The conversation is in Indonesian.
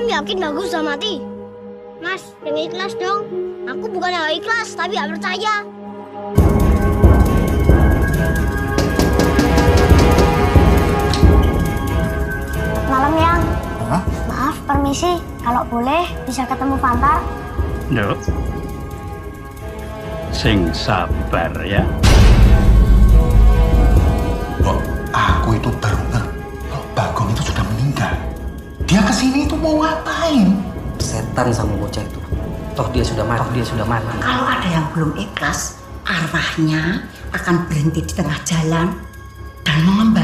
yakin Bagus sudah mati? Mas, yang ikhlas dong. Aku bukan yang ikhlas, tapi gak percaya. Malam, Yang. Hah? Maaf, permisi. Kalau boleh, bisa ketemu Fantar? Nduk. Sing sabar ya. Loh, aku itu baru ngerti. Loh, Bagong itu sudah meninggal. Dia kesini itu mau ngapain? Setan sama bocah itu. Toh dia sudah mati. Kalau ada yang belum ikhlas, arwahnya akan berhenti di tengah jalan dan mengembalikan